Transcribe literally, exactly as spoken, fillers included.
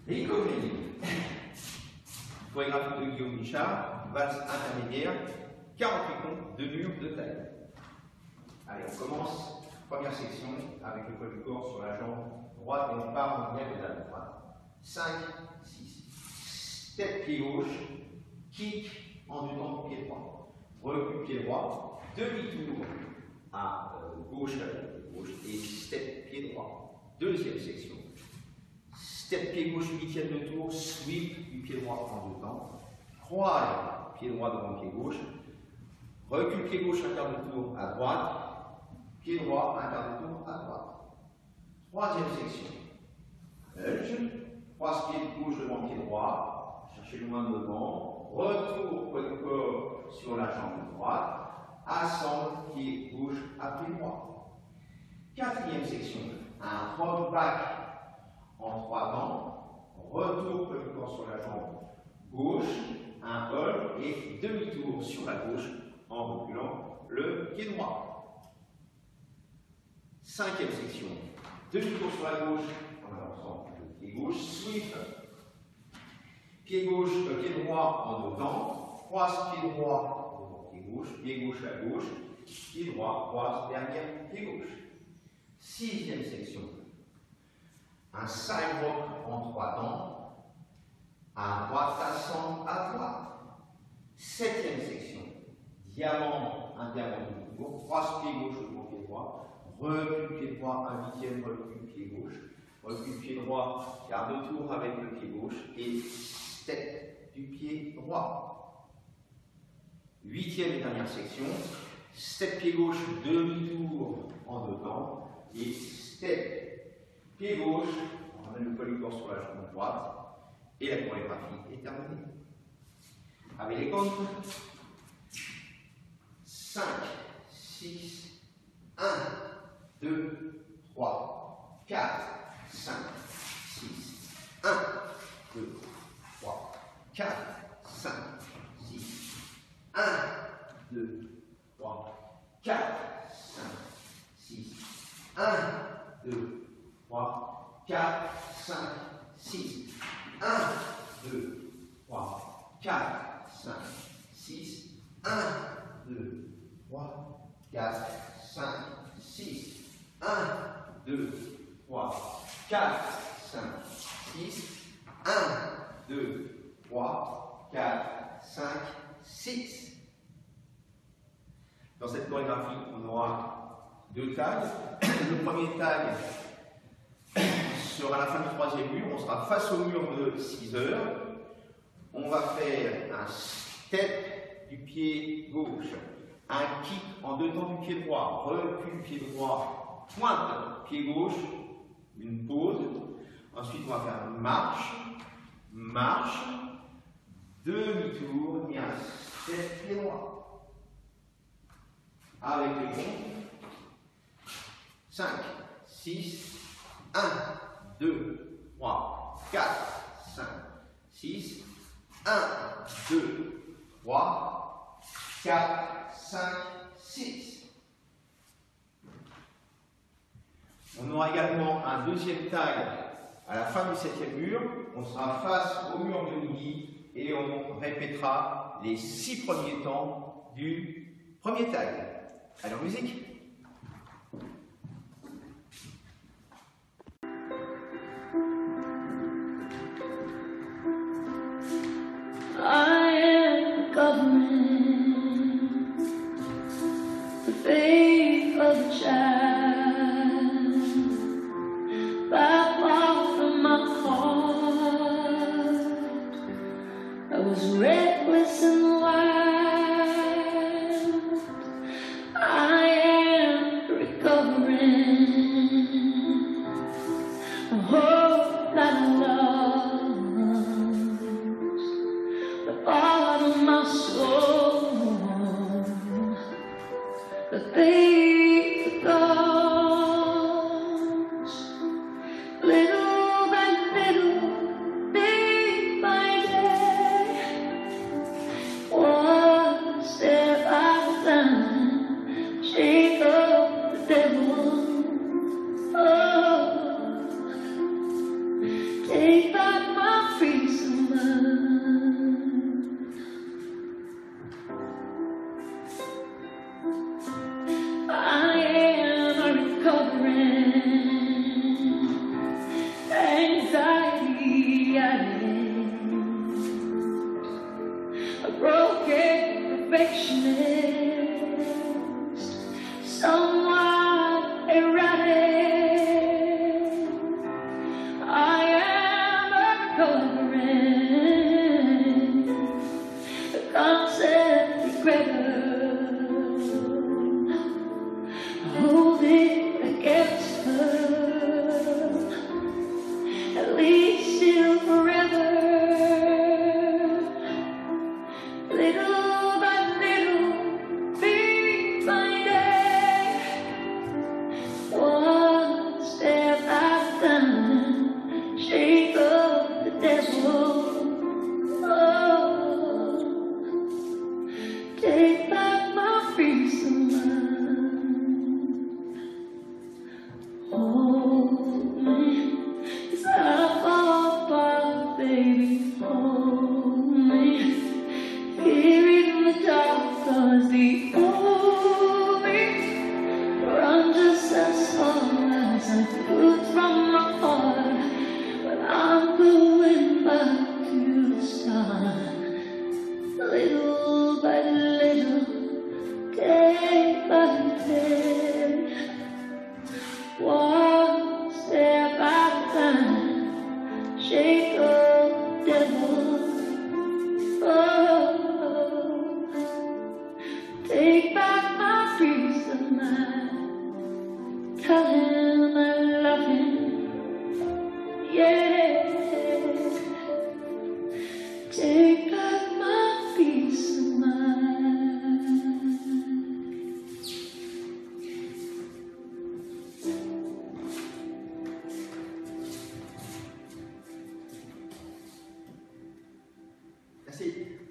Les comédies. Chorégraphie de Guillaume Bichard, valse intermédiaire, quarante-huit comptes de mur de taille. Allez, on commence. Première section avec le poids du corps sur la jambe droite et on part en diagonale droite. cinq, six. Step pied gauche, kick en deux temps pied droit. Recul pied droit, demi-tour à euh, gauche à gauche et step pied droit. Deuxième section. Step pied gauche, huitième de tour, sweep du pied droit en deux temps. Croise, pied droit devant pied gauche. Recul pied gauche, un quart de tour à droite. Pied droit, un quart de tour à droite. Troisième section. Edge. Croise pied gauche devant pied droit. Cherchez le moins devant. Retour poids du corps sur la jambe droite. Assemble pied gauche à pied droit. Quatrième section. Un roll back en trois temps. Retour poids du corps sur la jambe gauche. Un hold et demi-tour sur la gauche en reculant le pied droit. Cinquième section, demi-tour sur la gauche en avançant le pied gauche, sweep, pied gauche, euh, pied droit en deux temps, croise pied droit devant pied gauche, pied gauche à gauche, pied droit, croise derrière pied gauche. Sixième section, un side rock en trois temps, à droite passant à droite. Septième section, diamant intervenant du tour, croise pied gauche devant pied droit. Recul pied droit, un huitième, recul pied gauche. Recul pied droit, quart de tour avec le pied gauche. Et step du pied droit. Huitième et dernière section. Step pied gauche, demi-tour en deux temps. Et step pied gauche. On ramène le poids du corps sur la jambe droite. Et la chorégraphie est terminée. Avec les comptes. cinq, six, un. deux, trois, quatre, cinq, six, un, deux, trois, quatre, cinq, six, un, deux, trois, quatre, cinq, six, un, deux, trois, quatre, cinq, six, un, deux, trois, quatre, cinq, six, un, deux, trois, quatre, cinq, six. un, deux, trois, quatre, cinq, six. un, deux, trois, quatre, cinq, six. Dans cette chorégraphie, on aura deux tags. Le premier tag sera à la fin du troisième mur. On sera face au mur de six heures. On va faire un step du pied gauche, un kick en deux temps du pied droit, recul pied droit, pointe, pied gauche, une pause. Ensuite, on va faire une marche, marche, demi-tour et un step pied droit. Avec les comptes. cinq, six, un, deux, trois, quatre, cinq, six, un, deux, trois, quatre, cinq, six. On aura également un deuxième tag à la fin du septième mur. On sera face au mur de midi et on répétera les six premiers temps du premier tag. Allez en musique. I am government, the faith of the child. I was reckless and wild. I am hold me. 'Cause I fall apart, baby, hold me. Here in the dark, 'cause the only run just as far as I could from my heart. But I'm going back to the start, little by little, day by day, one step at a time, shake the devil. Oh, take back my peace of mind, tell him I love him, yeah. Take back my peace of mind. Merci.